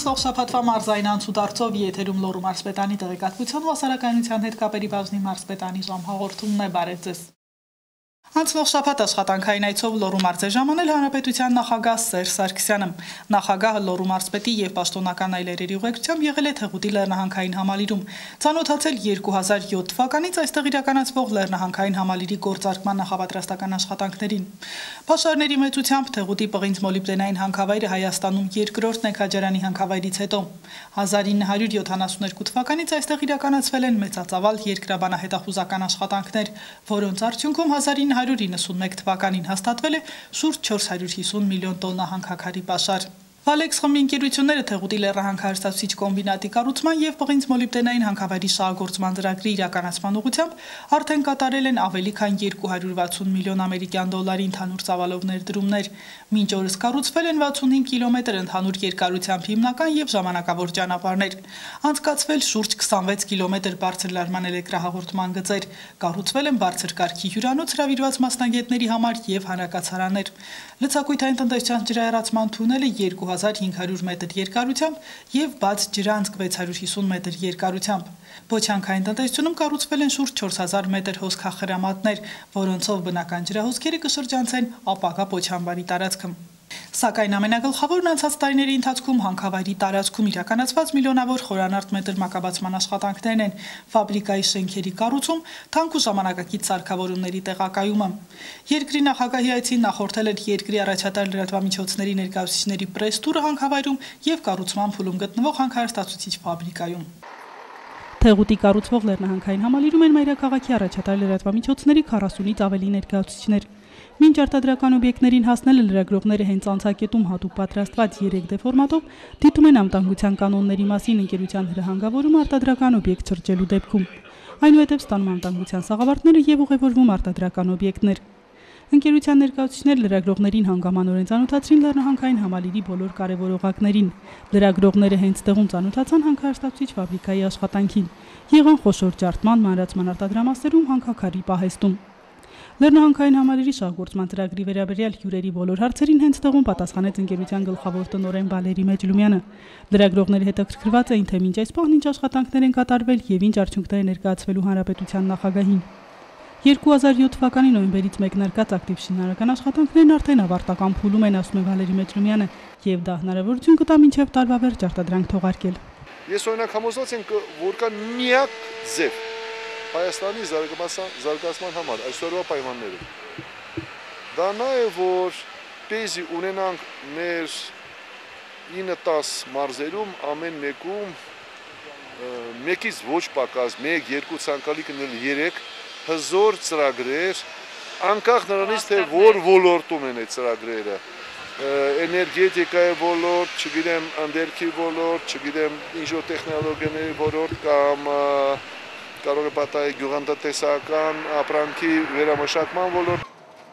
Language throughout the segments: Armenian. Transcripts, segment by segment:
Անցնող շաբաթվա մարզային անցուդարձով եթերում Լոռու մարզպետանի տեղեկատվության ու հասարակայնության հետ կապերի բաժնի մարզպետանի ժամհաղորդումն է, բարև ձեզ։ Անցնող շաբաթ աշխատանքային այցով Լոռու մարզ է ժամանել Հանրապետության նախագահ Սերժ Սարգսյանը։ Նախագահը Լոռու մարզպետի եւ պաշտոնական այլերերի ուղեկցությամբ եղել է Թեղուտի լեռնահանքային համալիրում, ծանոթացել 2007 թվականից այստեղ իրականացվող լեռնահանքային համալիրի գործարկման նախապատրաստական աշխատանքներին։ Պաշարների մեծությամբ Թեղուտի պղինձ մոլիբդենային հանքավայրը Հայաստանում երկրորդն է Քաջարանի հանքավայրից հետո։ 1972 թվականից այստեղ իրականացվել են մեծածավալ երկրաբանահետախուզական աշխատանքներ, որոնց արդյունքում 1991 թվականին հաստատվել է շուրջ 450 միլիոն տոննա հանքաքարի պաշար։ Վալեքս խմբի ընկերությունները Թեղուտի լեռնահանքահարստացուցիչ կոմբինատի կառուցման եւ պղինձ մոլիբդենային հանքավայրի շահագործման ծրագրի իրականացման ուղղությամբ արդեն կատարել են ավելի քան 260 միլիոն ամերիկյան դոլարի ընդհանուր ծավալով ներդրումներ։ Մինչ օրս կառուցվել են 65 կիլոմետր ընդհանուր երկարությամբ հիմնական եւ ժամանակավոր ճանապարհներ։ Անցկացվել շուրջ 26 կիլոմետր բարձր լարման էլեկտրահաղորդման գծեր, կառուցվել են բարձր կարգի հյուրանոց հրավիրված մասնագետների համար եւ հանրակացարաններ։ Լցակույթային տնտեսության ջրահեռացման թունելը 2500 մետր երկարությամբ եւ բաց ջրանցք 650 մետր երկարությամբ։ Փոչանքային տնտեսությունում կառուցվել են շուրջ 4000 մետր հոսքախրամատներ, որոնցով բնական ջրահոսքերը կշրջանցեն ապագա փոչանբարի տարածքը։ Սակայն ամենագլխավորն անցած տարիների ընթացքում հանքավայրի տարածքում իրականացված միլիոնավոր խորանարդ մետր մակաբացման աշխատանքներն են, ֆաբրիկայի շենքերի կառուցում, թանկ ու ժամանակակից սարքավորումների տեղակայումը։ Երկրի նախագահի այցին նախորդել էր երկրի առաջատար լրատվամիջոցների ներկայացուցիչների պրես-տուրը հանքավայրում եւ կառուցման փուլում գտնվող հանքահարստացուցիչ ֆաբրիկայում։ Թեղուտի կառուցվող լեռնահանքային համալիրում են մայրաքաղաքի առաջատար լրատվամիջոցների 40-ից ավելի ներկայացուցիչներ։ Մինչ արտադրական օբյեկտներին հասնելը լրագրողները հենց անցակետում հատուկ պատրաստված 3D ֆորմատով դիտում են անվտանգության կանոնների մասին ընկերության հրահանգավորում արտադրական օբյեկտ շրջելու դեպքում։ Այնուհետև ստանում անվտանգության սաղավարտները եւ ուղևորվում արտադրական օբյեկտներ։ Ընկերության ներկայացուցիչներ լրագրողներին հանգամանորեն ծանոթացրին լեռնահանքային համալիրի բոլոր կարևոր օղակներին։ Լրագրողները հենց տեղում ծանոթացան հանքահարստացուցիչ ֆաբրիկայի աշխատանքին, եղան խոշոր ջարդման, մանրացման արտադրամասերում, հանքաքարի պահեստում։ Լեռնահանքային համալիրի շահգործման ծրագրի վերաբերյալ հյուրերի բոլոր հարցերին հենց տեղում պատասխանեց ընկերության գլխավոր տնօրեն Վալերի Մեջլումյանը։ Լրագրողները հետաքրքրված էին, թե մինչ այս պահն ինչ աշխատանքներ են կատարվել եւ ինչ արդյունքներ են ներկայացվելու հանրապետության նախագահին։ 2007 թվականի նոյեմբերից մեկնարկած ակտիվ շինարարական աշխատանքներն արդեն ավարտական փուլում են, ասում է Վալերի Մեջլումյանը, եւ դա հնարավորություն կտա մինչեւ տարվա վերջ արտադրանք թողարկել։ Ես օրինակ համոզված եմ, որ կա միակ ձև Հայաստանի զարգացման համար այսօրվա պայմաններում։ Դա նա է, որ պեզի ունենանք մեր 9-10 մարզերում ամեն մեկում մեկից ոչ պակաս 1-2 ցանկալի կնել 3 հզոր ծրագրեր, անկախ նրանից թե որ ոլորտում են այդ ծրագրերը, էներգետիկայի ոլորտ, չգիտեմ, ընդերքի ոլորտ, չգիտեմ, ինչ-որ տեխնոլոգիաների ոլորտ կամ կարող է պատահի գյուղատնտեսական ապրանքի վերամշակման ոլորտ։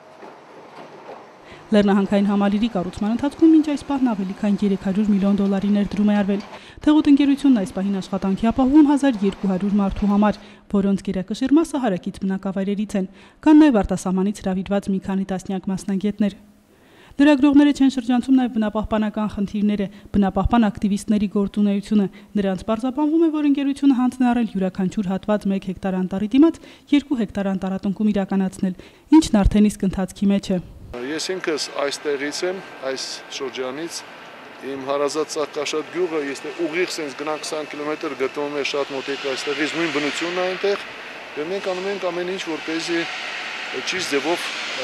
Լեռնահանքային համալիրի կառուցման ընթացքում մինչ այս պահն ավելի քան 300 միլիոն դոլարի ներդրում է արվել։ Թեղուտ ընկերությունն այս պահին աշխատանքի ապահովում 1200 մարդու համար, որոնց գերակշիռ մասը հարակից բնակավայրերից են, կան նաև արտասահմանից հրավիրված մի քանի տասնյակ մասնագետներ։ Լրագրողները չեն շրջանցում նաև բնապահպանական խնդիրները, բնապահպան ակտիվիստների գործունեությունը։ Նրանց պարզաբանվում է, որ ընկերությունը հանձն է առել յուրաքանչյուր հատված 1 հեկտար անտառի դիմաց 2 հեկտար անտառատունկում իրականացնել, ինչն արդեն իսկ ընթացքի մեջ է։ Ես ինքս այստեղից եմ, այս շրջանից, իմ հարազատ Ծաղկաշատ գյուղը, ես ուղիղ սենց գնանք 20 կիլոմետր գտնվում է շատ մոտիկ այստեղից, նույն բնությունն է այնտեղ, եւ մենք անում ենք ամեն ինչ, որպեսզի ճիշտ ձևով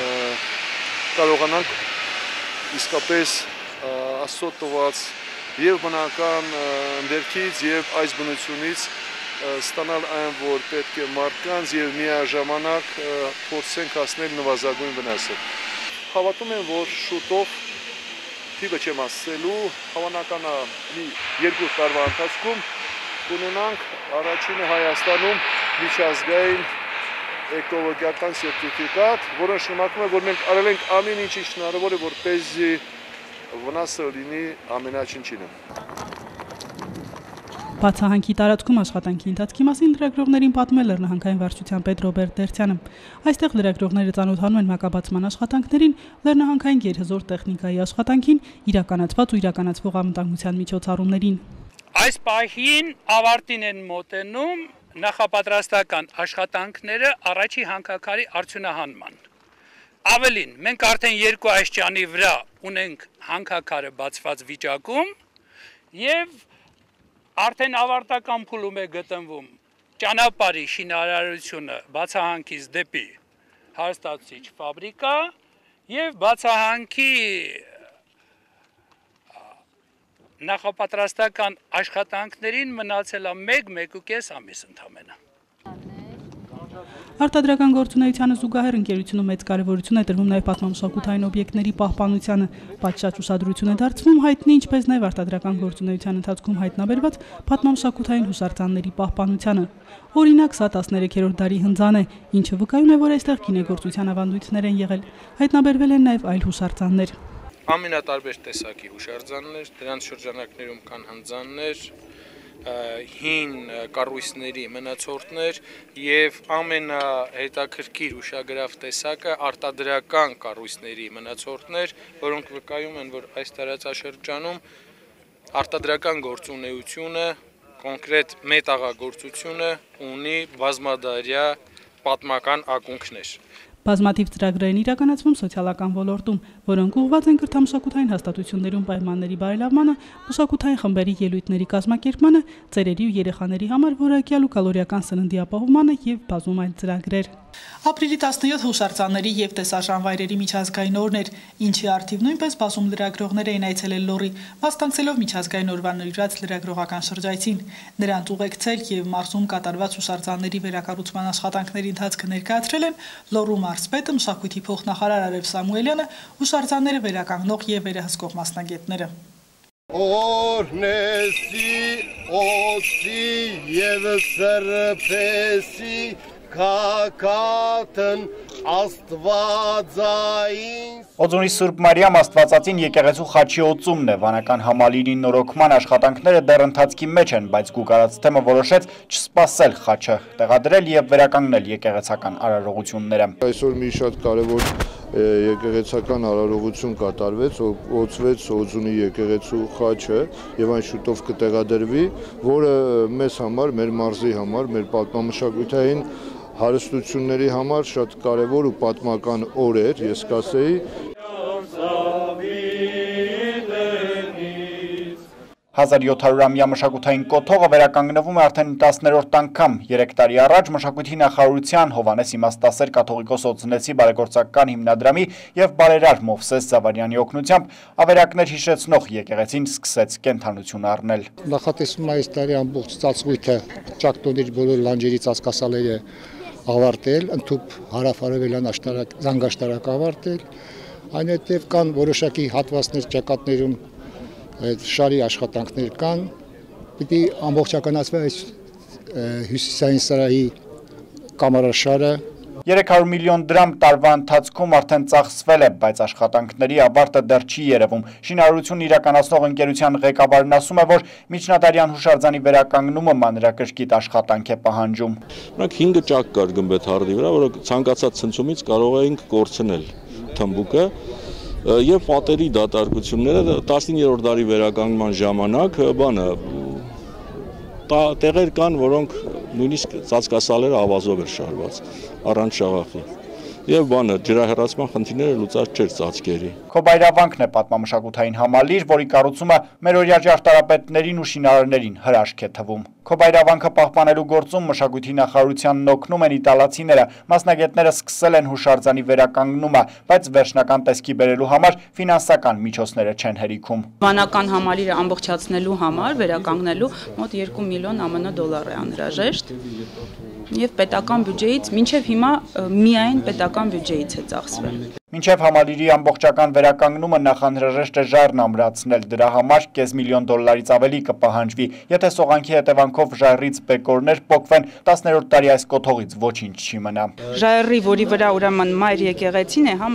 կարողանանք իսկապես Աստծո տված եւ բնական ընդերքից եւ այս բնությունից ստանալ այն, որ պետք է մարդկանց եւ միաժամանակ փորձենք հասնել նվազագույն վնասը։ Հավատում եմ, որ շուտով թիվը չեմ ասելու, հավանական է մի 2 տարվա ընթացքում կունենանք առաջինը Հայաստանում միջազգային էկոլոգիական սերտիֆիկատ, որը նշանակում է, որ մենք արել ենք ամեն ինչ հնարավոր է, որպեսզի վնասը լինի ամենաչնչինը։ Բացահանքի տարածքում աշխատանքի ընթացքի մասին լրագրողներին պատմել Լեռնահանքային վարչության պետ Ռոբերտ Դերցյանը։ Այստեղ լրագրողները ծանոթանում են մակաբացման աշխատանքներին, Լեռնահանքային գերհզոր տեխնիկայի աշխատանքին, իրականացված ու իրականացվող անվտանգության միջոցառումներին։ Այս պահին ավարտին են մոտենում նախապատրաստական աշխատանքները առաջի հանքաքարի արդյունահանման։ Ավելին, մենք արդեն 2 աստիճանի վրա ունենք հանքաքարը բացված վիճակում եւ արդեն ավարտական փուլում է գտնվում ճանապարհի շինարարությունը բացահանքից դեպի հաստատուցիչ ֆաբրիկա եւ բացահանքի նախապատրաստական աշխատանքներին մնացել է 1-1.5 ամիս ընդամենը։ Արտադրական գործունեությանը զուգահեռ ընկերությունում մեծ կարևորություն է տրվում նաև պատմամշակութային օբյեկտների պահպանությանը, պատշաճ ուշադրություն է դարձվում հայտնի, ինչպես նաև արտադրական գործունեության ընթացքում հայտնաբերված պատմամշակութային հուշարձանների պահպանությանը։ Օրինակ, սա 13-րդ դարի հնձան է, ինչը վկայում է, որ այստեղ գինեգործության ավանդույթներ են եղել։ Հայտնաբերվել են նաև այլ հուշարձաններ։ Ամենատարբեր տեսակի հուշարձաններ, դրանց շրջանակներում կան հնձաններ, հին կառույցների մնացորդներ եւ ամենահետաքրքիր ուշագրավ տեսակը արտադրական կառույցների մնացորդներ, որոնք վկայում են, որ այս տարածաշրջանում արտադրական գործունեությունը, կոնկրետ մետաղագործությունը ունի բազմադարյա պատմական ակունքներ։ Բազմաթիվ ծրագրեր են իրականացվում սոցիալական ոլորտում, որոնք ուղղված են կրթամշակութային հաստատություններում պայմանների բարելավմանը, մշակութային խմբերի ելույթների կազմակերպմանը, ծերերի ու երեխաների համար որակյալ ու կալորիական սննդի ապահովմանը եւ բազում այլ ծրագրեր։ Ապրիլի 17 հուշարձանների եւ տեսարժան վայրերի միջազգային օրն էր, ինչի առթիվ նույնպես բազում լրագրողներ էին այցելել Լոռի, մասնակցելով միջազգային օրվա նվիրված լրագրողական շրջայցին։ Նրանց ուղեկցել եւ մարզում կատարված հուշարձանների վերակառուցման աշխատանքների ընթացքը ներկայացրել են Լոռու մարզպետը, մշակույթի փոխնախարար Արև Սամուելյանը, հուշարձանները վերականգնող եւ վերահսկող մասնագետները։ Օրնեսի, օսի եւ սրբեսի Կակատն աստվածային Օձունի Սուրբ Մարիամ Աստվածածին եկեղեցու խաչի օծումն է, վանական համալիրի նորոգման աշխատանքները դեռ ընթացքի մեջ են, բայց Գուգարաց թեմը որոշեց չսպասել խաչը տեղադրել եւ վերականգնել եկեղեցական արարողությունները։ Այսօր մի շատ կարևոր եկեղեցական արարողություն կատարվեց, օծվեց Օձունի եկեղեցու խաչը եւ այն շուտով կտեղադրվի, որը մեզ համար, մեր մարզի համար, մեր պատմամշակութային հարստությունների համար շատ կարևոր ու պատմական օր էր, ես կասեի։ 1700-ամյա մշակութային կոթողը վերականգնվում է արդեն 10-րդ անգամ։ 3 տարի առաջ մշակույթի նախարարության Հովանես Իմաստասեր կաթողիկոս Օձունեցի բարեգործական հիմնադրամի եւ բարերար Մովսես Զավարյանի օգնությամբ ավերակներ հիշեցնող եկեղեցին սկսեց կենթանություն առնել։ Նախատեսվում է այս տարի ամբողջ ծածկույթը ճակտոնների բոլոր լանջերի ծածկասալերը ավարտել, ընդհուպ հարավ-արևելյան զանգաշտարակ ավարտել, այնուհետև կան որոշակի հատվածներ ճակատներում շարի աշխատանքներ կան, պիտի ամբողջականացվի այս հյուսիսային սրահի կամարաշարը։ 300 միլիոն դրամ տարվա ընթացքում արդեն ծախսվել է, բայց աշխատանքների ավարտը դեռ չի երևում։ Շինարարություն իրականացնող ընկերության ղեկավարն ասում է, որ միջնադարյան հուշարձանի վերականգնումը մանրակրկիտ աշխատանք է պահանջում։ Նրանք 5 ճակ կար գմբեթարդի վրա, որը ցանկացած ցնցումից կարող էինք կորցնել թմբուկը եւ պատերի դատարկությունները 19-րդ դարի վերականգնման ժամանակ տեղեր կան, որոնք նույնիսկ ծածկասալերը ավազով էր շարված, առանց շաղախի։ Եվ ջրահեռացման խնդիրները լուծած չէր ծածկերի։ Քոբայրավանքն է պատմամշակութային համալիր, որի կառուցումը մերօրյա ճարտարապետներին ու շինարարներին հրաշք է թվում։ Քոբայրավանքը պահպանելու գործում մշակույթի նախարարությանն օգնում են իտալացիները, մասնագետները սկսել են հուշարձանի վերականգնումը, բայց վերջնական տեսքի բերելու համար ֆինանսական միջոցները չեն հերիքում։ Վանական համալիրը ամբողջացնելու համար վերականգնելու մոտ 2 միլիոն ԱՄՆ դոլար է անհրաժեշտ եւ պետական բյուջեից մինչեւ հիմա միայն պետական բյուջեից է ծախսվել։ Մինչև համալիրի ամբողջական վերականգնումը նախանհրաժեշտ է ժայռն ամրացնել, դրա համար $5 միլիոն ավելի կպահանջվի, եթե սողանքի հետևանքով ժայռից բեկորներ պոկվեն, 10-րդ տարի այս կոթողից ոչինչ չի մնա։ Ժայռի, որի վրա ուրեմն մայր եկեղեցին է,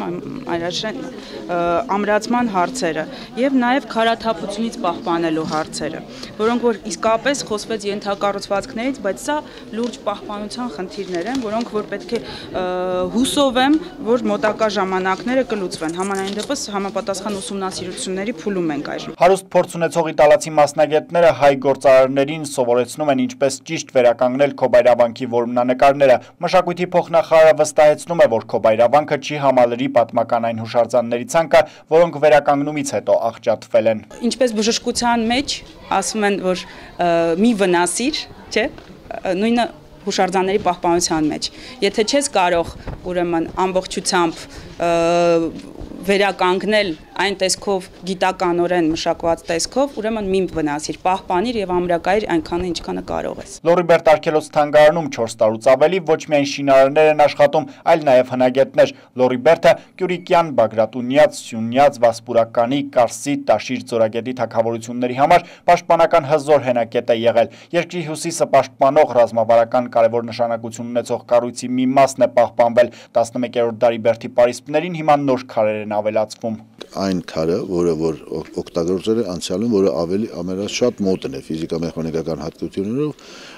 ամրացման հարցերը եւ նաեւ քարաթափությունից պահպանելու հարցերը, որոնք որ իսկապես խոսվեց ենթակառուցվածքներից, բայց սա լուրջ պահպանության խնդիրներ են, որոնք որ պետք է հուսով եմ, որ մոտակա ժամանակները կլուծվեն։ Համանային դեպս համապատասխան ուսումնասիրությունների փուլում ենք այժմ։ Հարուստ փորձ ունեցող իտալացի մասնագետները հայ գործարարներին սովորեցնում են ինչպես ճիշտ վերականգնել Քոբայրավանքի որմնանկարները։ Մշակույթի փոխնախարարը վստահեցնում է, որ Քոբայրավանքը չի համալրի պատմական այն հուշարձանների ցանկը, որոնք վերականգնումից հետո աղճատվել են։ Ինչպես բժշկության մեջ ասում են, որ մի վնասիր, չէ՞, նույնը հուշարձանների պահպանության մեջ։ Եթե չես կարող ուրեմն ամբողջությամբ վերականգնել այն տեսքով գիտականորեն մշակված տեսքով, ուրեմն մի վնասիր, պահպանիր եւ ամրակայիր այնքան ինչքանը կարող ես։ Լորիբերտ Արգելոց թանգարանում 4 տարուց ավելի ոչ միայն շինարարներ են աշխատում, այլ նաեւ հնագետներ։ Լորիբերտը Կյուրիկյան, Բագրատունյաց, Սյունյաց, Վասպուրականի, Կարսի, Տաշիր ձորագետի թագավորությունների համար պաշտպանական հզոր հենակետ է եղել։ Երկրի հյուսիսը պաշտպանող ռազմավարական կարևոր նշանակություն ունեցող կառույցի մի մասն է պահպանվել 11-րդ դարի բերդի պարիսպներին հիմա նոր քարեր են ավելացվում։ Այն քարը, որը որ օգտագործել է անցյալում, որը ավելի ամենաշատ մոտն է ֆիզիկա-մեխանիկական հատկություններով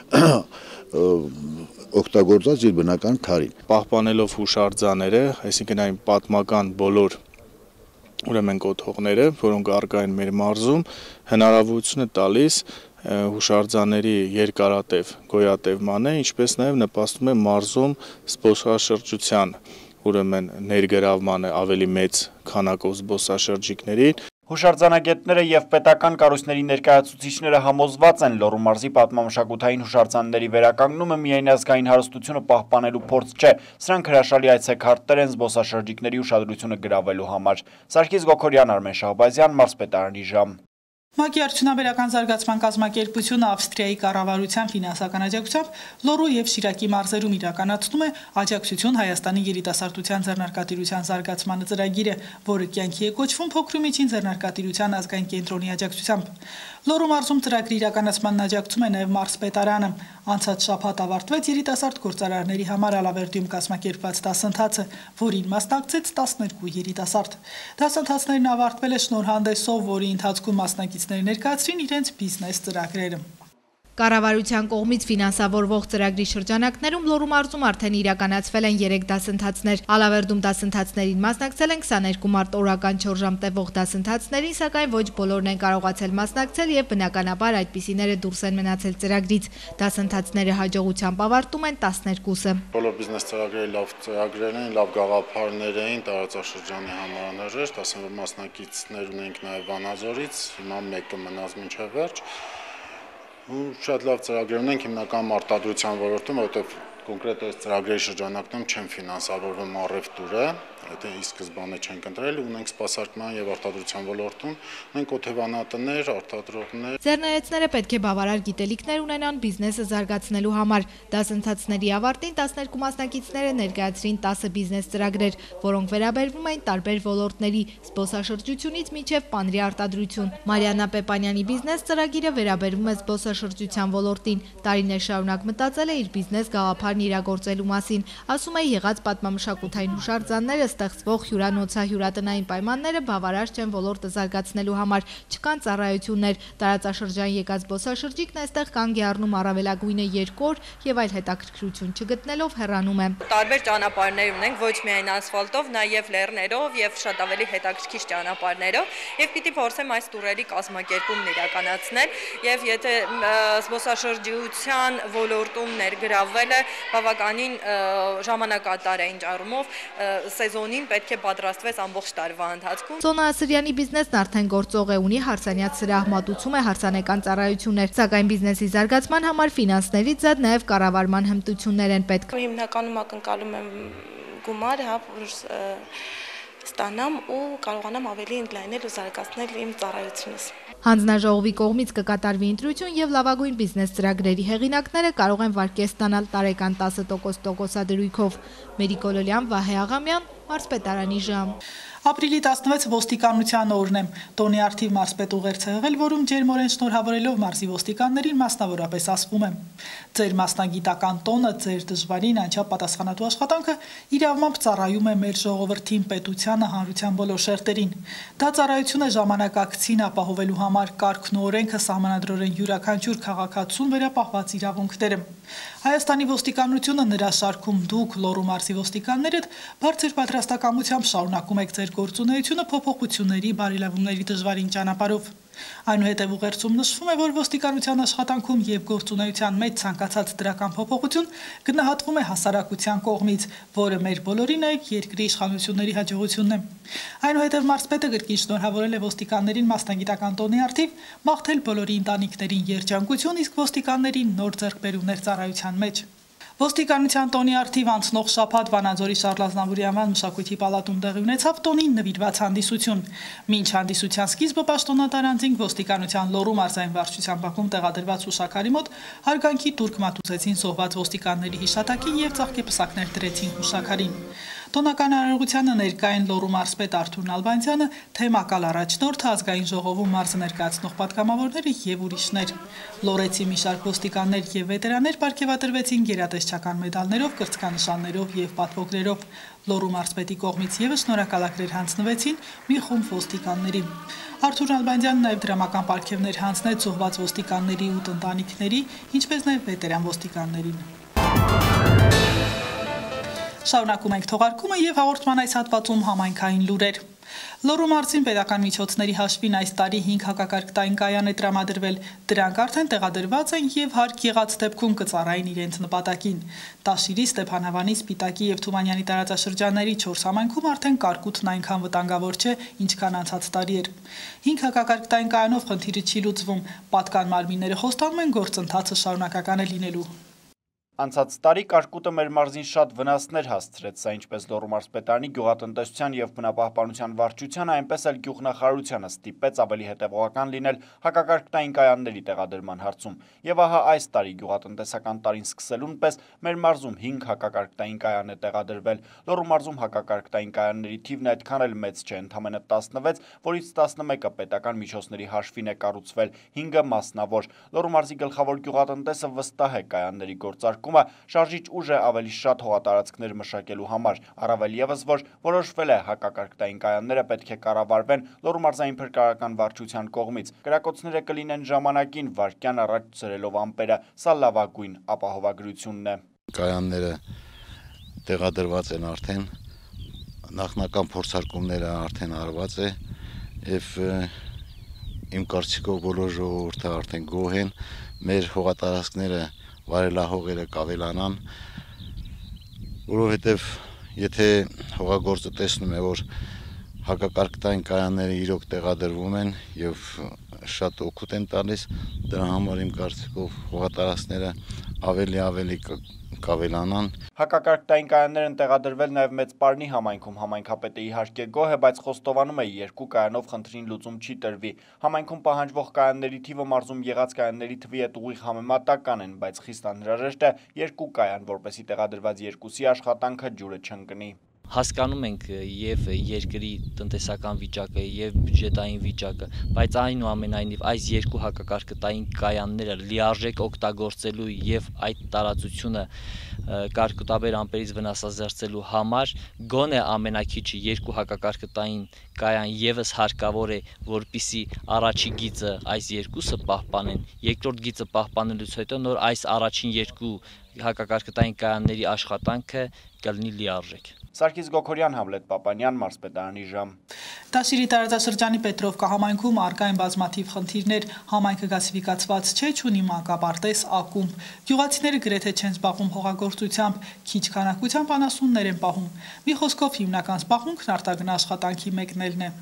օգտագործած իր բնական քարին։ Պահպանելով հուշարձանները, այսինքն այն պատմական բոլոր ուրեմն կոթողները, որոնք առկա են մեր մարզում, հնարավորություն է տալիս հուշարձանների երկարատև գոյատևմանը, ինչպես նաև նպաստում է մարզում զբոսաշրջության ուրեմն ներգրավմանը ավելի մեծ քանակով զբոսաշրջիկների։ Հուշարձանագետները եւ պետական կառույցների ներկայացուցիչները համոզված են Լոռու մարզի պատմամշակութային հուշարձանների վերականգնումը միայն ազգային հարստությունը պահպանելու փորձ չէ, սրանք հրաշալի այցեքարտեր են զբոսաշրջիկների ուշադրությունը գրավելու համար։ Սարգիս Գոքորյան, Արմեն Շահբազյան, Մարզպետարանի ժամ։ ՄԱԿ-ի արդյունաբերական զարգացման կազմակերպությունը Ավստրիայի կառավարության ֆինանսական աջակցությամբ Լոռու եւ Շիրակի մարզերում իրականացնում է աջակցություն Հայաստանի երիտասարդության ձեռնարկատիրության զարգացման ծրագիրը, որը կյանքի է կոչվում փոքր ու միջին ձեռնարկատիրության ազգային կենտրոնի աջակցությամբ։ Լոռու մարզում ծրագրի իրականացմանն աջակցում է նաեւ մարզպետարանը։ Անցած շաբաթ ավարտվեց երիտասարդ գործարարների համար Ալավերդիում կազմակերպված դասընթացը, որին մասնակցեց 12 երիտասարդ։ Դասընթացներն ավարտվել է շնորհանդեսով, որի ընթացքում մասնակիցները ներկայացրին իրենց բիզնես ծրագրերը։ Կառավարության կողմից ֆինանսավորվող ծրագրի շրջանակներում Լոռու մարզում արդեն իրականացվել են 3 դասընթացներ։ Ալավերդում դասընթացներին մասնակցել են 22 մարտ օրական 4 ժամ տևող դասընթացներին, սակայն ոչ բոլորն են կարողացել մասնակցել եւ բնականաբար այդպիսիները դուրս են մնացել ծրագրից։ Դասընթացները հաջողությամբ ավարտում են 12-ը։ Բոլոր բիզնես ծրագրերը լավ ծրագրեր են, լավ գաղափարներ էին, տարածաշրջանի համար անհրաժեշտ, ասեմ որ մասնակիցներ ունենք նաեւ Վանաձորից, հիմա մեկը մնաց մինչև վերջ։ Շատ լավ ծրագրեր ունենք հիմնական արտադրության ոլորտում, որովհետև կոնկրետ այս ծրագրերի շրջանակում չեն ֆինանսավորվում առևտուրը, եթե ի սկզբանե չենք ընտրել, ունենք սպասարկման եւ արտադրության ոլորտում, ունենք օթևանատներ, արտադրողներ։ Ձեռներեցները պետք է բավարար գիտելիքներ ունենան բիզնեսը զարգացնելու համար։ Դասընթացների ավարտին 12 մասնակիցները ներկայացրին 10 բիզնես ծրագրեր, որոնք վերաբերվում էին տարբեր ոլորտների՝ զբոսաշրջությունից մինչև պանրի արտադրություն։ Մարիաննա Պեպանյանի բիզնես ծրագիրը վերաբերվում է զբոսաշրջության ոլորտին։ Տարիներ շարունակ մտածել է իր բիզնես գաղափարն իրագործելու մասին։ Ասում է, եղած պատմամշակութային հուշարձանները ստեղծվող հյուրանոցահյուրատնային պայմանները բավարար չեն ոլորտը զարգացնելու համար, չկան ծառայություններ, տարածաշրջան եկած զբոսաշրջիկն այստեղ կանգ է առնում առավելագույնը 2 օր եւ այլ հետաքրքրություն չգտնելով հեռանում է։ Տարբեր ճանապարհներ ունենք, ոչ միայն ասֆալտով, նաեւ լեռներով եւ շատ ավելի հետաքրքիր ճանապարհներով, եւ պիտի փորձեմ այս տուրերի կազմակերպումն իրականացնել, եւ եթե զբոսաշրջության ոլորտում ներգրավվելը բավականին ժամանակատար է ինչ առումով սեզոնին պետք է պատրաստվես ամբողջ տարվա ընթացքում։ Սոնա Ասրյանի բիզնեսն արդեն գործող է, ունի հարսանյաց սրահ, մատուցում է հարսանեկան ծառայություններ, սակայն բիզնեսի զարգացման համար ֆինանսներից զատ նաև կառավարման հմտություններ են պետք։ Հիմնականում ակնկալում եմ գումար, ստանամ ու կարողանամ ավելի ընդլայնել ու զարգացնել իմ ծառայությունս։ Հանձնաժողովի կողմից կկատարվի ընտրություն եւ լավագույն բիզնես ծրագրերի հեղինակները կարող են վարկեր ստանալ տարեկան 10% տոկոսադրույքով։ Մերիկոլոլյան, Վահե Աղամյան, Մարզպետարանի ժամ։ Ապրիլի 16 ոստիկանության օրն է։ Տոնի արդիվ մարզպետ ուղերձ է եղել, որում ջերմորեն շնորհավորելով մարզի ոստիկաններին մասնավորապես ասվում է. Ձեր մասնագիտական տոնը, ձեր դժվարին անչափ պատասխանատու աշխատանքը իրավամբ ծառայում է մեր ժողովրդին, պետությանը, հանրության բոլոր շերտերին։ Դա ծառայություն է ժամանակակցին ապահովելու համար, կարգն ու օրենքը սահմանադրորեն յուրաքանչյուր քաղաքացուն վերապահված իրավունքները։ Հայաստանի ոստիկանությունը նրա շարքում դուք Լոռու մարզի ոստիկաններդ բարձր պատրաստակամությամբ շարունակում եք ձեր գործունեությունը փոփոխությունների, բարելավումների դժվարին ճանապարհով։ Այնուհետև ուղերձում նշվում է, որ ոստիկանության աշխատանքում եւ գործունեության մեջ ցանկացած դրական փոփոխություն գնահատվում է հասարակության կողմից, որը մեր բոլորին է երկրի իշխանությունների հաջողությունն է։ Այնուհետև մարզպետը կրկին շնորհավորել է ոստիկաններին մասնագիտական տոնի արդիվ, մաղթել բոլորի ընտանիքներին երջանկություն, իսկ ոստիկաններին նոր ձեռքբերումներ ծառայության մեջ։ Ոստիկանության տոնի արդիվ անցնող շաբաթ Վանաձորի Շարլ Ազնավուրի անվան մշակույթի պալատում տեղի ունեցավ տոնին նվիրված հանդիսություն։ Մինչ հանդիսության սկիզբը պաշտոնատար անձինք ոստիկանության Լոռու մարզային վարչության բակում տեղադրված հուշաքարի մոտ հարգանքի տուրք մատուցեցին զոհված ոստիկանների հիշատակին եւ ծաղկեպսակներ դրեցին հուշաքարին։ Տոնական արարողությանը ներկա են Լոռու մարզպետ Արթուր Նալբանդյանը, թեմակալ առաջնորդը, ազգային ժողովում մարզը ներկայացնող պատգամավորները եւ ուրիշներ։ Լոռեցի մի շարք ոստիկաններ եւ վետերաններ պարգևատրվեցին գերատեսչական մեդալներով, կրծքանշաններով եւ պատվոգրերով։ Լոռու մարզպետի կողմից եւս շնորհակալագրեր հանձնվեցին մի խումբ ոստիկանների։ Արթուր Նալբանդյանը նաեւ դրամական պարգևներ հանձնեց զոհված ոստիկանների ու ընտանիքների, ինչպես նաեւ վետերան ոստիկաններին։ Շարունակում ենք թողարկումը եւ հաղորդման այս հատվածում համայնքային լուրեր։ Լոռու մարզին պետական միջոցների հաշվին այս տարի 5 հակակարգտային կայան է տրամադրվել։ Դրանք արդեն տեղադրված են եւ հարկ եղած դեպքում կծառայեն իրենց նպատակին։ Տաշիրի, Ստեփանավանի, Սպիտակի եւ Թումանյանի տարածաշրջանների 4 համայնքում արդեն կարկուտն այնքան վտանգավոր չէ, ինչքան անցած տարի էր։ 5 հակակարգտային կայանով խնդիրը չի լուծվում։ Պատկան մարմինները խոստանում են գործընթացը շարունակական է լինելու։ Անցած տարի կարկուտը մեր մարզին շատ վնասներ հասցրեց, սա ինչպես Լոռու մարզպետարանի գյուղատնտեսության եւ բնապահպանության վարչությանը, այնպես էլ գյուղնախարարությանը ստիպեց ավելի հետևողական լինել հակակարգտային կայանների տեղադրման հարցում։ Եվ ահա այս տարի գյուղատնտեսական տարին սկսելուն պես մեր մարզում 5 հակակարգտային կայան է տեղադրվել։ Լոռու մարզում հակակարգտային կայանների թիվն այդքան էլ մեծ չէ, ընդամենը 16, որից 11-ը պետական միջոցների հաշվին է կառուցվել, 5-ը մասնավոր։ Լոռու մարզի գլխավոր գյուղատնտեսը վստահ է կայանների գործարկումը շարժիչ ուժ է ավելի շատ հողատարածքներ մշակելու համար, առավել ևս, որ որոշվել է հակակարգտային կայանները պետք է կառավարվեն Լոռու մարզային փրկարարական վարչության կողմից։ Կրակոցները կլինեն ժամանակին, վայրկյան առաջ ծրելով ամպերը, սա լավագույն ապահովագրությունն է։ Կայանները տեղադրված են արդեն, նախնական փորձարկումները արդեն արված է եւ իմ կարծիքով բոլոր ժողովուրդը արդեն գոհ են, մեր հողատարածքները վարելահողերը կավելանան, որովհետև եթե հողագործը տեսնում է, որ հակակարգտային կայանները իրոք տեղադրվում են եւ շատ օգուտ են տալիս, դրա համար իմ կարծիքով հողատարածքները ավելի կավելանան։ Հակակարգտային կայաններ են տեղադրվել նաև Մեծ Պարնի համայնքում, համայնքապետը իհարկե գոհ է, բայց խոստովանում է, 2 կայանով խնդրին լուծում չի տրվի։ Համայնքում պահանջվող կայանների թիվը մարզում եղած կայանների թվի հետ ուղիղ համեմատական են, բայց խիստ անհրաժեշտ է 2 կայան, որպեսզի տեղադրված 2-ի աշխատանքը ջուրը չընկնի։ Հասկանում ենք եւ երկրի տնտեսական վիճակը եւ բյուջետային վիճակը, բայց այնուամենայնիվ այս 2 հակակարգտային կայանները լիարժեք օգտագործելու եւ այդ տարածությունը կարկուտաբեր ամպերից վնասազերծելու համար գոնե ամենակիչը 2 հակակարգտային կայան եւս հարկավոր է, որպիսի առաջի գիծը այս 2-ը պահպանեն, երկրորդ գիծը պահպանելուց հետո նոր այս առաջին 2 հակակարգտային կայանների աշխատանքը կլինի լիարժեք։ Սարգիս Գոքորյան, Համլետ Պապանյան, Մարզպետարանի ժամ։ Տաշիրի տարածաշրջանի Պետրովկա համայնքում առկա են բազմաթիվ խնդիրներ, համայնքը գասիֆիկացված չէ, չունի մանկապարտեզ, ակումբ։ Գյուղացիները գրեթե չեն զբաղվում հողագործությամբ, քիչ քանակությամբ անասուններ են պահում։ Մի խոսքով հիմնական զբաղմունքն արտագնա աշխատանքի մեկնելն է։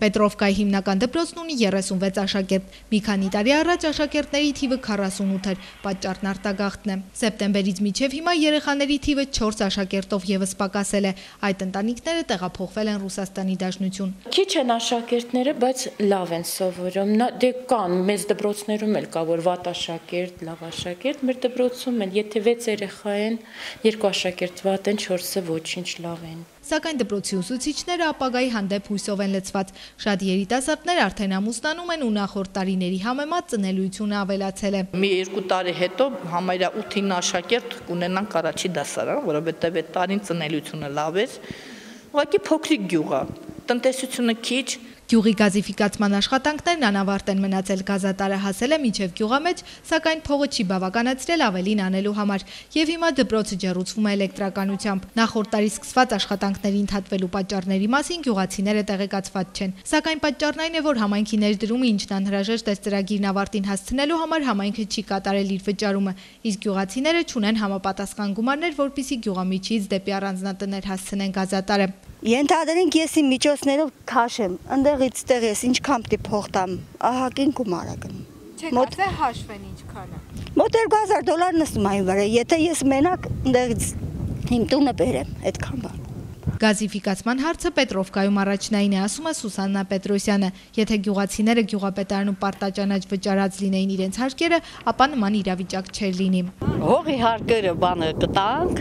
Պետրովկայի հիմնական դպրոցն ունի 36 աշակերտ։ Մի քանի տարի առաջ աշակերտների թիվը 48 էր, պատճառն արտագաղթն է։ Սեպտեմբերից մինչև հիմա երեխաների թիվը 4 աշակերտով եւս պակասել է։ Այդ ընտանիքները տեղափոխվել են Ռուսաստանի Դաշնություն։ Քիչ են աշակերտները, բայց լավ են սովորում։ Դե կան մեծ դպրոցներում էլ կա որ վատ աշակերտ, լավ աշակերտ, մեր դպրոցում են, եթե 6 երեխա են, 2 աշակերտ վատ են, 4-ը ոչինչ լավ են։ Սակայն դպրոցի ուսուցիչները ապագայի հանդեպ հույսով են լցված։ Շատ երիտասարդներ արդեն ամուսնանում են ու նախորդ տարիների համեմատ ծնելիությունը ավելացել է։ Մի 2 տարի հետո համարյա 8-9 աշակերտ կունենանք առաջի դասարան, որովհետև այդ տարին ծնելիությունը լավ էր։ Ուղղակի փոքրիկ գյուղ է, տնտեսությունը քիչ։ Գյուղի գազիֆիկացման աշխատանքներն անավարտ են մնացել, գազատարը հասել է մինչև գյուղամեջ, սակայն փողը չի բավականացրել ավելին անելու համար, եւ հիմա դպրոցը ջեռուցվում է էլեկտրականությամբ։ Նախորդ տարի սկսված աշխատանքների ընդհատվելու պատճառների մասին գյուղացիները տեղեկացված չեն, սակայն պատճառն այն է, որ համայնքի ներդրումը, ինչն անհրաժեշտ է ծրագիրն ավարտին հասցնելու համար, համայնքը չի կատարել իր վճարումը, իսկ գյուղացիները չունեն համապատասխան գումարներ, որպեսզի գյուղամիջից դեպի առանձնատներ հասցնեն գազատարը։ Ենթադրենք ես իմ միջոցներով քաշեմ, ընդեղից տեղ ես ինչքան պիտի փող տամ, ահագին գումար է գնում։ Չէ, դե հաշվեն ինչքան է։ Մոտ $2000 նստում այն վրա, եթե ես մենակ ընդեղից իմ տունը բերեմ, այդքան բան։ Գազիֆիկացման հարցը Պետրովկայում առաջնային է, ասում է Սուսաննա Պետրոսյանը։ Եթե գյուղացիները գյուղապետարանում պարտաճանաչ վճարած լինեին իրենց հարկերը, ապա նման իրավիճակ չէր լինի։ Հողի հարկերը բանը կտանք,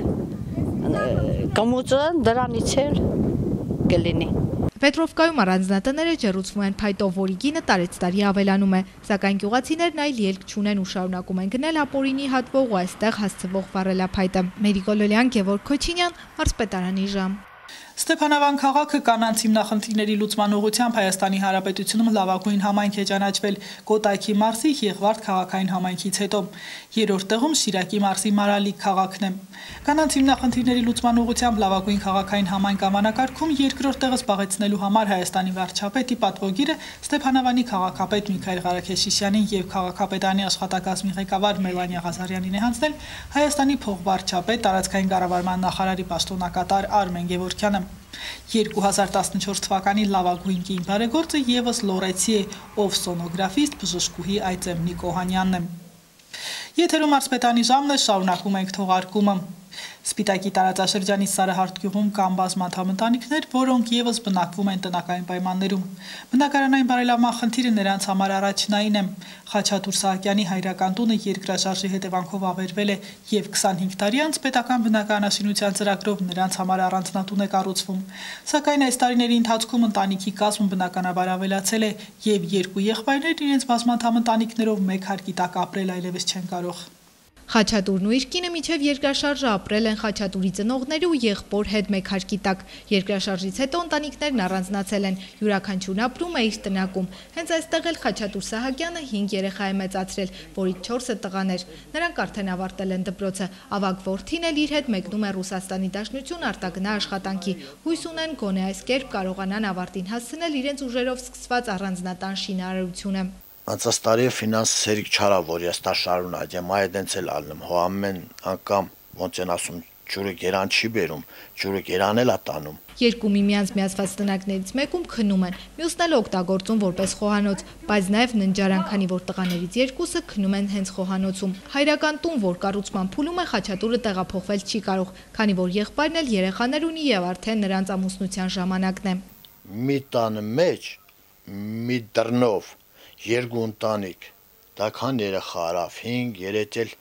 կմուծը դրանից էլ կլինի։ Պետրովկայում առանձնատները ջեռուցվում են փայտով, որի գինը տարեց տարի ավելանում է, սակայն գյուղացիներն այլ ելք չունեն ու շարունակում են գնել ապօրինի հատվող ու այստեղ հասցվող վառելափայտը։ Մերիկոլոլյան, Գևորգ Քոչինյան, Մարզպետարանի ժամ։ Ստեփանավան քաղաքը կանանց հիմնախնդիրների լուծման ուղղությամբ Հայաստանի Հանրապետությունում լավագույն համայնք է ճանաչվել Կոտայքի մարզի Եղվարդ քաղաքային համայնքից հետո։ Երրորդ տեղում Շիրակի մարզի Մարալիկ քաղաքն է։ Կանանց հիմնախնդիրների լուծման ուղղությամբ լավագույն քաղաքային համայնք անվանակարգում երկրորդ տեղը զբաղեցնելու համար Հայաստանի վարչապետի պատվոգիրը Ստեփանավանի քաղաքապետ Միքայել Ղարաքեշիշյանին եւ քաղաքապետարանի աշխատակազմի ղեկավար Մելանիա Ղազարյանին է հանձնել Հայաստանի փոխվարչապետ տարածքային կառավարման նախարարի պաշտոնակատար Արմեն Գևորգյանը։ 2014 թվականի լավագույն կին բարեգործը եւս լորեցի է, ով սոնոգրաֆիստ բժշկուհի Այծեմ Նիկոհանյանն է։ Եթերում Մարզպետարանի ժամն է, շարունակում ենք թողարկումը։ Սպիտակի տարածաշրջանի Սարահարթ գյուղում կան բազմաթիվ ընտանիքներ, որոնք եւս բնակվում են տնական պայմաններում։ Բնակարանային բարելավման խնդիրը նրանց համար առաջնային է։ Խաչատուր Սահակյանի հայրական տունը երկրաշարժի հետևանքով ավերվել է եւ 25 տարի անց պետական բնակարանաշինության ծրագրով նրանց համար առանձնատուն է կառուցվում։ Սակայն այս տարիների ընթացքում ընտանիքի կազմը բնականաբար ավելացել է եւ երկու եղբայրներ իրենց բազմաթիվ ընտանիքներով մեկ հարկի տակ ապրել այլևս չեն կարող։ Խաչատուրն ու իր կինը մինչև երկրաշարժը ապրել են Խաչատուրի ծնողների ու եղբոր հետ մեկ հարկի տակ։ Երկրաշարժից հետո ընտանիքներն առանձնացել են, յուրաքանչյուրն ապրում է իր տնակում։ Հենց այստեղ էլ Խաչատուր Սահակյանը 5 երեխա է մեծացրել, որից 4-ը տղաներ։ Նրանք արդեն ավարտել են դպրոցը։ Ավագ որդին էլ իր հետ մեկնում է Ռուսաստանի Դաշնություն արտագնա աշխատանքի։ Հույս ունեն գոնե այս կերպ կարողանան ավարտին հասցնել իրենց ուժերով սկսված առանձնատան շինարարությունը։ Անցած տարի ֆինանս հերիք չարա, որ ես դա շարունակ եմ, այդ դենց էլ ալնում, հո ամեն անգամ ոնց են ասում, ջուրը գերան չի բերում, ջուրը գերան էլ է տանում։ Երկու միմյանց միացված տնակներից մեկում քնում են, մյուսն էլ օգտագործում որպես խոհանոց, բայց նաև ննջարան, քանի որ տղաներից երկուսը քնում են հենց խոհանոցում։ Հայրական տուն, որ կառուցման փուլում է, Խաչատուրը տեղափոխվել չի կարող, քանի որ եղբայրն էլ երեխաներ ունի եւ արդեն նրանց ամուսնության ժամանակն է։ Մի տան մեջ, մի դռնով երկու ընտանիք, դա քան երեխա արավ, 5, 3 էլ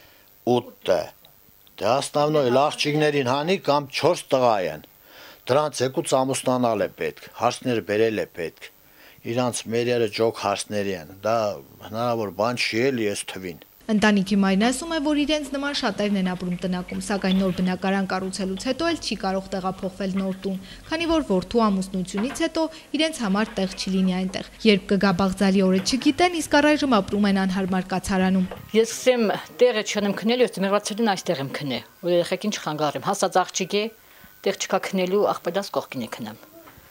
8 է, դե ասնավնոյ աղջիկներին հանի կամ 4 տղա են, դրանց եկուց ամուսնանալ է պետք, հարցները բերել է պետք, իրանց մերերը ջոք հարցների են, դա հնարավոր բան չի էլ ես թվին։ Ընտանիքի մայրն ասում է, որ իրենց նման շատերն են ապրում տնակում, սակայն նոր բնակարան կառուցելուց հետո էլ չի կարող տեղափոխվել նոր տուն, քանի որ որդու ամուսնությունից հետո իրենց համար տեղ չլինի այնտեղ։ Երբ կգա բաղձալի օրը չգիտեն, իսկ առայժմ ապրում են անհարմար կացարանում։ Ես ասեմ, տեղը չեմ քնել, ես մեղրացելին այստեղ եմ քնե, որ երեխեքին չխանգարեմ, հասած աղջիկ է, տեղ չկա քնելու, աղբայրս կողքին է քնեմ։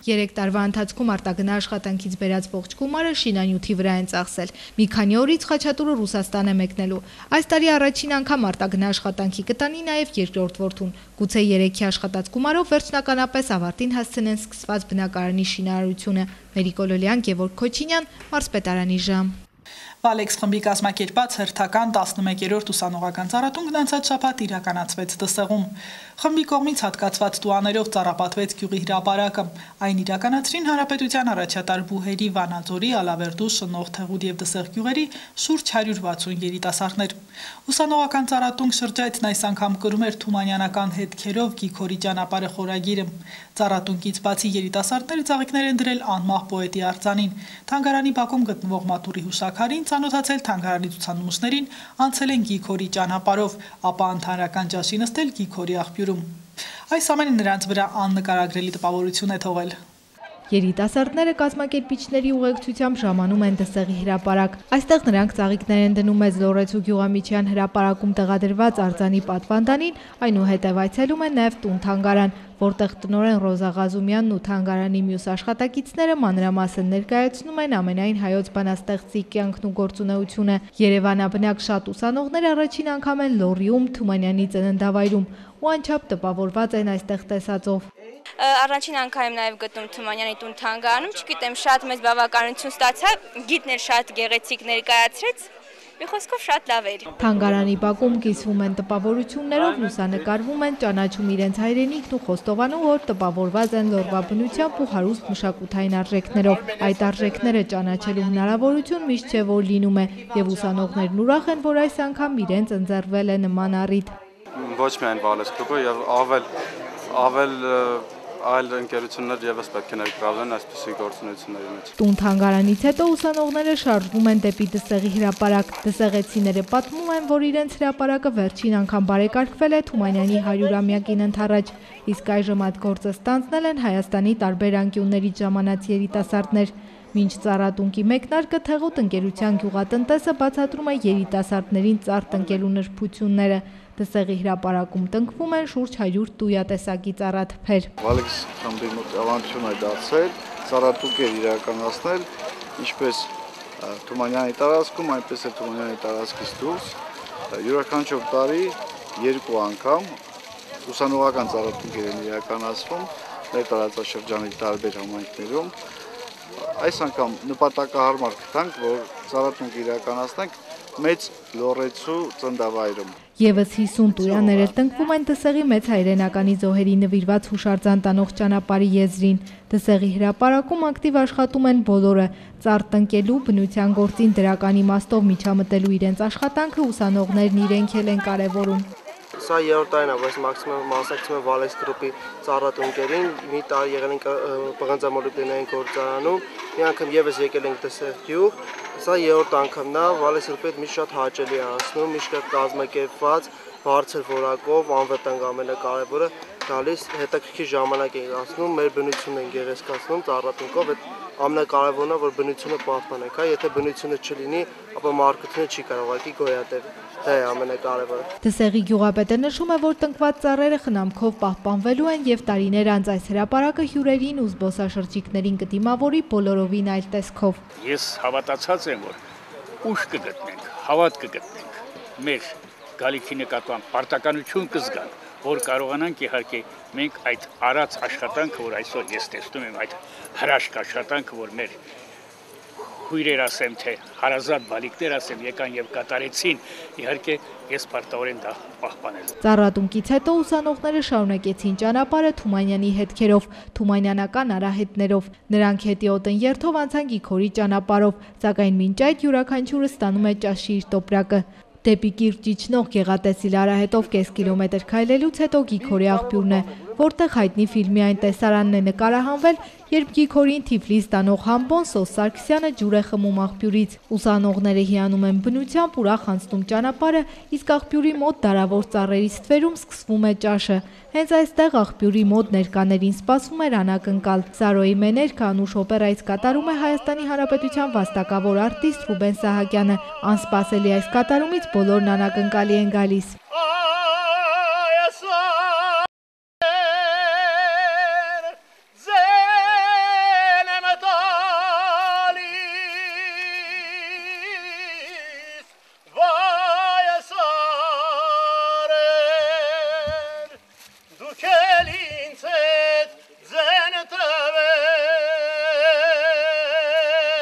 3 տարվա ընթացքում արտագնա աշխատանքից բերած ողջ գումարը շինանյութի վրա են ծախսել։ Մի քանի օրից Խաչատուրը Ռուսաստան է մեկնելու։ Այս տարի առաջին անգամ արտագնա աշխատանքի կտանի նաև երկրորդ որդուն։ Գուցե 3-ի աշխատած գումարով վերջնականապես ավարտին հասցնեն սկսված բնակարանի շինարարությունը։ Մերիկ Օլոլյան, Գևորգ Քոչինյան, Մարզպետարանի ժամ։ Վալեքս խմբի կազմակերպած հերթական 11-րդ ուսանողական ծառատունքն անցած շաբաթ իրականացվեց Դսեղում։ Խմբի կողմից հատկացված տուաներով ծառապատվեց գյուղի հրապարակը։ Այն իրականացրին Հանրապետության առաջատար բուհերի Վանաձորի, Ալավերդու, Շնող, Թեղուտ եւ Դսեղ գյուղերի շուրջ 160 երիտասարդներ։ Ուսանողական ծառատունք շրջայցն այս անգամ կրում էր թումանյանական հետքերով Գիքորի ճանապարհը խորագիրը։ Ծառատունքից բացի երիտասարդները ծաղիկներ են դրել անմահ պոետի արձանին։ Թանգարանի բակում գտնվող մատուրի հուշաքարին ծանոթացել թանգարանի ցուցանմուշներին, անցել են Գիքորի ճանապարհով, ապա ընդհանրական ջաշի նստել Գիքորի աղբյուրում։ Այս ամենը նրանց վրա աննկարագրելի տպավորություն է թողել։ Երիտասարդները կազմակերպիչների ուղեկցությամբ ժամանում են Դսեղի հրապարակ։ Այստեղ նրանք ծաղիկներ են դնում Մեծ Լոռեցու գյուղամիջյան հրապարակում տեղադրված արձանի պատվանդանին, այնուհետև այցելում են նաև տուն-թանգարան, որտեղ տնօրեն Ռոզա Ղազումյանն ու թանգարանի մյուս աշխատակիցները մանրամասն ներկայացնում են ամենայն հայոց բանաստեղծի կյանքն ու գործունեությունը։ Երևանաբնակ շատ ուսանողներ առաջին անգամ են Լոռիում Թումանյանի ծննդավայրում ու անչափ տպավորված են այստեղ տեսածով։ Առաջին անգամ եմ նաև գտնում Թումանյանի տուն-թանգարանում, չգիտեմ, շատ մեծ բավականություն ստացա, գիտներ շատ գեղեցիկ ներկայացրեց, մի խոսքով շատ լավ էր։ Թանգարանի բակում կիսվում են տպավորություններով, լուսանկարվում են, ճանաչում իրենց հայրենիքն ու խոստովանում, որ տպավորված են Լոռվա բնությամբ ու հարուստ մշակութային արժեքներով։ Այդ արժեքները ճանաչելու հնարավորություն միշտ չէ որ լինում է, եւ ուսանողներն ուրախ են, որ այս անգամ իրենց ընձեռվել է նման առիթ։ Ոչ միայն Վալես կլուբը եւ ավել այլ ընկերություններ եւս պետք է ներգրավվեն այսպիսի գործունեությունների մեջ։ Տուն-թանգարանից հետո ուսանողները շարժվում են դեպի Դսեղի հրապարակ։ Դսեղեցիները պատմում են, որ իրենց հրապարակը վերջին անգամ բարեկարգվել է Թումանյանի 100-ամյակին ընդառաջ, իսկ այժմ այդ գործը ստանձնել են Հայաստանի տարբեր անկյուններից ժամանած երիտասարդներ։ Մինչ ծառատունքի մեկնարկը Թեղուտ ընկերության գյուղատնտեսը բացատրում է երիտասարդներին ծառ տնկելու նրբությունները։ Դսեղի հրապարակում տնկվում են շուրջ 100 տույատեսակի ծառաթփեր։ Վալեքս խմբի մոտ ավանդություն է դարձել, ծառատունքեր իրականացնել, ինչպես Թումանյանի տարածքում, այնպես էլ Թումանյանի տարածքից դուրս, յուրաքանչյուր տարի 2 անգամ ուսանողական ծառատունքեր են իրականացվում մեր տարածաշրջանի տարբեր համայնքներում։ Այս անգամ նպատակահարմար գտանք, որ ծառատունք իրականացնենք Մեծ Լոռեցու ծննդավայրում։ Եվս 50 տույաներ էլ տնկվում են Դսեղի մեծ հայրենականի զոհերի նվիրված հուշարձան տանող ճանապարհի եզրին։ Դսեղի հրապարակում ակտիվ աշխատում են բոլորը։ Ծառ տնկելու, բնության գործին դրական իմաստով միջամտելու իրենց աշխատանքը ուսանողներն իրենք են կարևորում։ Սա երրորդ տարին է, որ մասնակցում եմ Վալեքս գրուպի ծառատունկերին, մի տարի եղել ենք պղնձամոլիբդենային գործարանում, մի անգամ եւս եկել ենք Դսեղ գյուղ, սա երրորդ անգամն է, Վալեքս գրուպի հետ միշտ շատ հաճելի է անցնում, միշտ կազմակերպված, բարձր որակով, անվտանգ ամենակարևորը գալիս հետաքրքիր ժամանակ ենք անցնում, մեր բնությունն են գեղեցկացնում ծառատունկով, այդ ամենակարևորն է, որ բնությունը պահպանենք, եթե բնությունը չլինի, ապա մարդկությունը չի կարող ուղղակի գոյատևել։ Դա է ամենակարևորը։ Դսեղի գյուղապետը նշում է, որ տնկված ծառերը խնամքով պահպանվելու են եւ տարիներ անց այս հրապարակը հյուրերին ու զբոսաշրջիկներին կդիմավորի բոլորովին այլ տեսքով։ Ես հավատացած եմ, որ ուժ կգտնենք, հավատ կգտնենք, մեր գալիքի նկատմամբ պարտականություն կզգանք, որ կարողանանք իհարկե մենք այդ արած աշխատանքը, որ այսօր ես տեսնում եմ, այդ հրաշք աշխատանքը, որ մեր հույրեր ասեմ, թե հարազատ բալիկներ ասեմ, եկան եւ կատարեցին, իհարկե ես պարտավոր եմ դա պահպանել։ Ծառատունքից հետո ուսանողները շարունակեցին ճանապարհը Թումանյանի հետքերով, թումանյանական արահետներով։ Նրանք հետիոտ երթով անցան Գիքորի ճանապարհով, սակայն մինչ այդ յուրաքանչյուրը ստանում է ճաշի իր տոպրակը։ Դեպի Կիրճ իջնող գեղատեսիլ արահետով կես կիլոմետր քայլելուց հետո Գիքորի աղբյուրն է, որտեղ հայտնի ֆիլմի այն տեսարանն է նկարահանվել, երբ Գիքորին Թիֆլիս տանող Համբոն Սոս Սարգսյանը ջուր է խմում աղբյուրից։ Ուսանողները հիանում են բնությամբ, ուրախ անցնում ճանապարհը, իսկ աղբյուրի մոտ դարավոր ծառերի ստվերում սկսվում է ճաշը։ Հենց այստեղ աղբյուրի մոտ ներկաներին սպասվում էր անակնկալ։ Սարոյի մեներքը անուշ օպերայից կատարում է Հայաստանի Հանրապետության վաստակավոր արտիստ Ռուբեն Սահակյանը։ Անսպասելի այս կատարումից բոլորն անակնկալի են գալիս։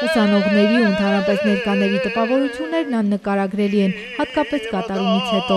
Ուսանողների ու ընդհանրապես ներկաների տպավորություններն աննկարագրելի են, հատկապես կատարումից հետո։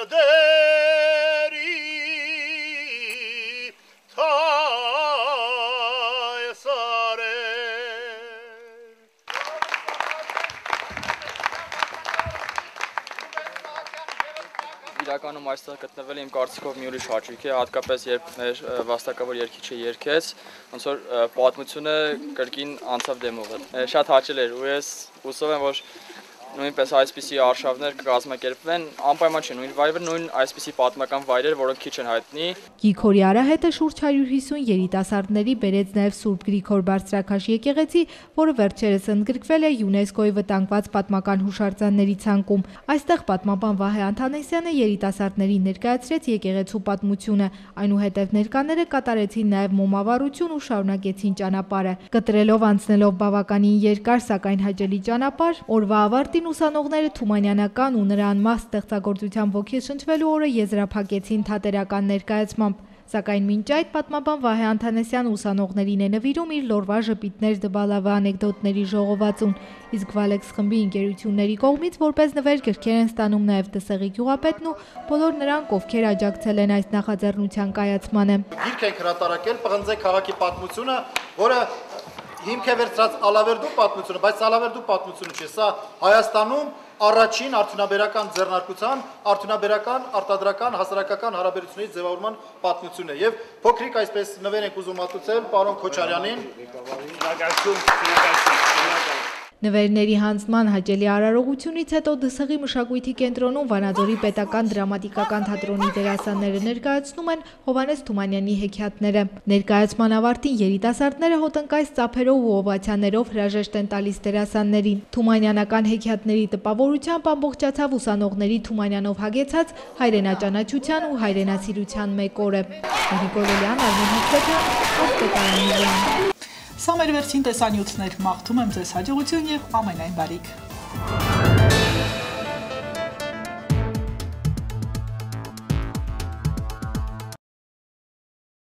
Իրականում այստեղ գտնվել իմ կարծիքով մի ուրիշ հաճույք է, հատկապես երբ մեր վաստակավոր երգիչը երգեց, ոնց որ պատմությունը կրկին անցավ դեմով։ Շատ հաճել էր ու ես հուսով եմ, որ նույնպես այսպիսի արշավներ կկազմակերպվեն, անպայման չէ, նույն վայրը նույն այսպիսի պատմական վայրեր, որոնք քիչ են հայտնի։ Գրիգորի Արահետը շուրջ 150 երիտասարդների բերեց նաև Սուրբ Գրիգոր Բարձրաքաշ եկեղեցի, որը վերջերս ընդգրկվել է ՅՈՒՆԵՍԿՕ-ի վտանգված պատմական հուշարձանների ցանկում։ Այստեղ պատմաբան Վահե Անթանեսյանը երիտասարդներին ներկայացրեց եկեղեցու պատմությունը, այնուհետև ներկաները կատարեցին նաև մոմավառություն ու շարունակեցին ճանապարհը։ Կտրելով անցնելով բավականին երկար, սակայն հաճելի ճանապարհ, օրվա ավարտին ուսանողները թումանյանական ու նրա անմահ ստեղծագործությամբ ոգեշնչվելու օրը եզրափակեցին թատերական ներկայացմամբ, սակայն մինչ այդ պատմաբան Վահե Անթանեսյանը ուսանողներին է նվիրում իր լորվա ժպիտներ դբալավը անեկդոտների ժողովածուն, իսկ Վալեքս խմբի ընկերությունների կողմից որպես նվեր գրքեր են ստանում նաև Դսեղի գյուղապետն ու բոլոր նրանք, ովքեր աջակցել են այս նախաձեռնության կայացմանը։ Գիրք ենք հրատարակել Պղնձե քաղաքի պատմությունը, որը հիմք է վերցրած Ալավերդու պատմությունը, բայց Ալավերդու պատմությունը չէ, սա Հայաստանում առաջին արդյունաբերական ձեռնարկության, արդյունաբերական, արտադրական, հասարակական հարաբերությունների ձևավորման պատմությունն է եւ փոքրիկ այսպես նվեր ենք ուզում մատուցել պարոն Քոչարյանին։ Նվերների հանձնման հաճելի արարողությունից հետո Դսեղի մշակույթի կենտրոնում Վանաձորի պետական դրամատիկական թատրոնի դերասանները ներկայացնում են Հովհաննես Թումանյանի հեքիաթները։ Ներկայացման ավարտին երիտասարդները հոտնկայս ծափերով ու օվացիաներով հրաժեշտ են տալիս դերասաններին։ Թումանյանական հեքիաթների տպավորությամբ ամբողջացավ ուսանողների Թումանյանով հագեցած հայրենաճանաչության ու հայրենասիրության մեկ օրը։ Սա մեր վերջին տեսանյութներ, մաղթում եմ ձեզ հաջողություն և ամենայն բարիք։